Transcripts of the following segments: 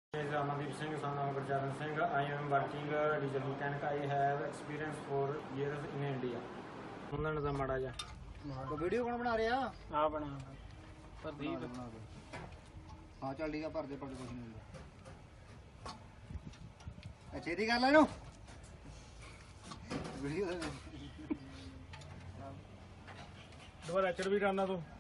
Amandeep Singh, son of Gurcharan Singh. I am working diesel mechanic. I have experience for years in India. मुंडन दा माड़ा जा तो video कौन बना रहा? आप बना प्रदीप हाँ चल ठीक है भर दे कुछ नहीं अच्छे दी गल है नो वीडियो दोबारा चढ़ भी करना तू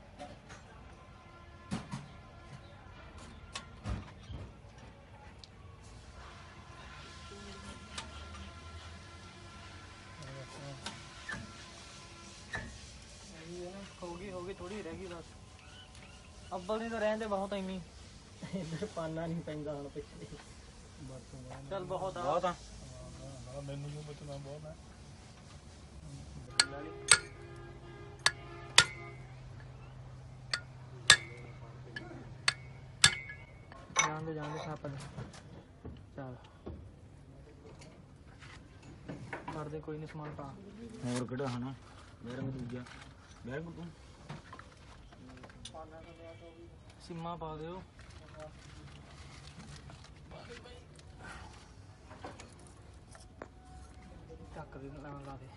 होगी थोड़ी रह गई बस अब्बल नहीं तो रहने बहुत इन्नी इधर पाना नहीं पैंदा हुण पिछले चल बहुत आ मैनू जो बचना बहुत है जान दे साप चल कर दे कोई नहीं समान पा और किहड़ा है ना मेरा में दूजा मेरे को तू सिम्मा पा दियो ढक दे ला दे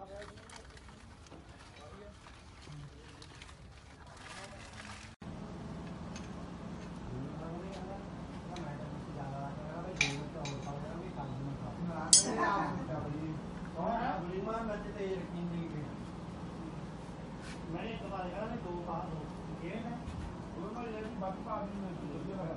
मैंने तुम्हारे घर में दो बात हो ये है दोनों लड़की बात का आदमी में दूसरे वाला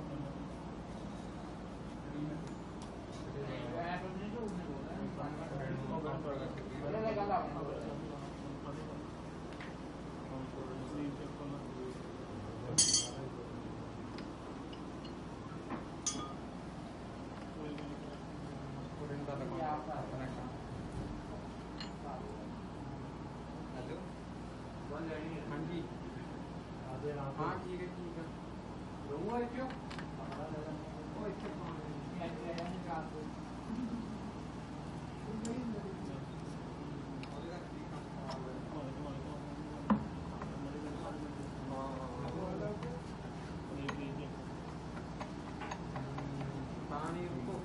हाँ जी हाँ ठीक है रहूँगा क्यों पानी रुको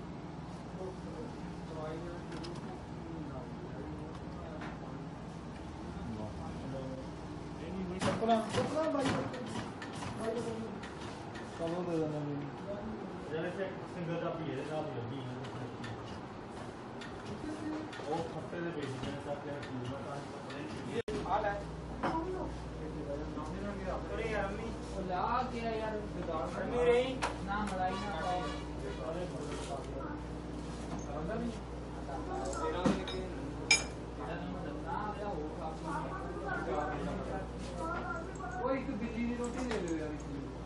चलो दे देना जैसे सिंगल का भी है साथ लगी है वो खट्टे दे पेज में साथ क्या पूरा का हाल है अरे यार अम्मी ला के यार अम्मी रही ना मलाई ना पाए अरे बड़ा नहीं तेरा लेके ना मेरा हो काफी वो एक बिल्ली की रोटी ले लो यार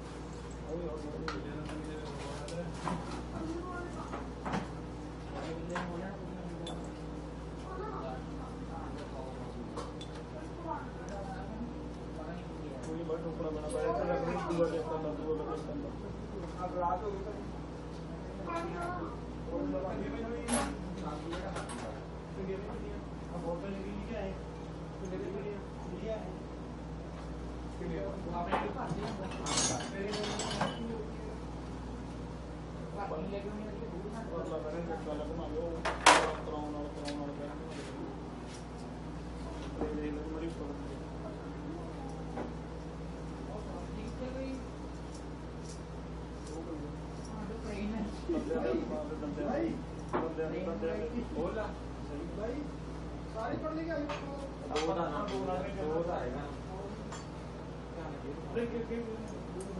सारी पढ़ लेगा दो का आएगा